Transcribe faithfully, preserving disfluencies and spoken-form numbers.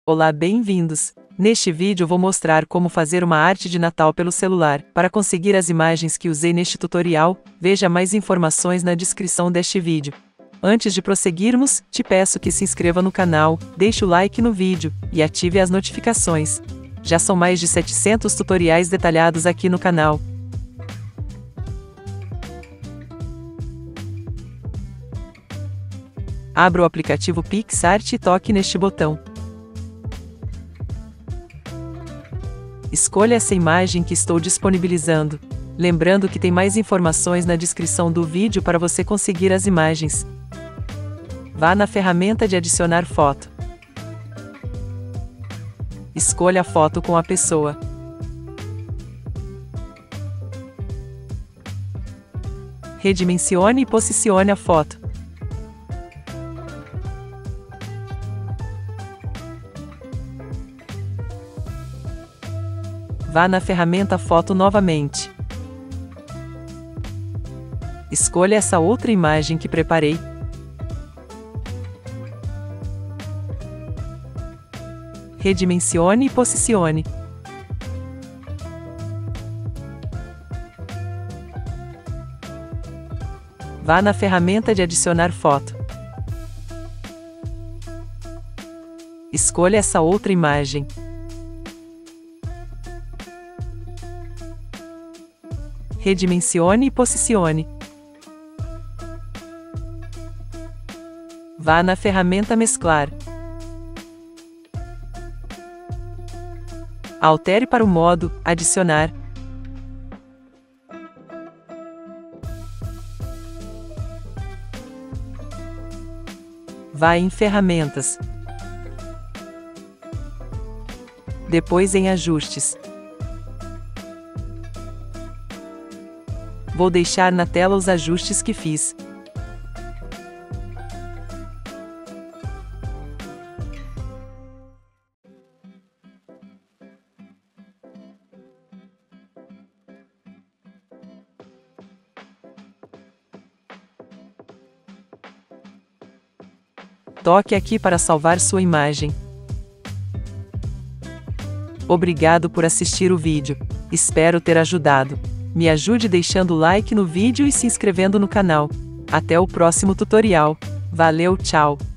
Olá, bem-vindos! Neste vídeo vou mostrar como fazer uma arte de Natal pelo celular. Para conseguir as imagens que usei neste tutorial, veja mais informações na descrição deste vídeo. Antes de prosseguirmos, te peço que se inscreva no canal, deixe o like no vídeo e ative as notificações. Já são mais de setecentos tutoriais detalhados aqui no canal. Abra o aplicativo PixArt e toque neste botão. Escolha essa imagem que estou disponibilizando. Lembrando que tem mais informações na descrição do vídeo para você conseguir as imagens. Vá na ferramenta de adicionar foto. Escolha a foto com a pessoa. Redimensione e posicione a foto. Vá na ferramenta Foto novamente. Escolha essa outra imagem que preparei. Redimensione e posicione. Vá na ferramenta de adicionar foto. Escolha essa outra imagem. Redimensione e posicione. Vá na ferramenta Mesclar. Altere para o modo Adicionar. Vá em Ferramentas. Depois em Ajustes. Vou deixar na tela os ajustes que fiz. Toque aqui para salvar sua imagem. Obrigado por assistir o vídeo. Espero ter ajudado. Me ajude deixando o like no vídeo e se inscrevendo no canal. Até o próximo tutorial. Valeu, tchau!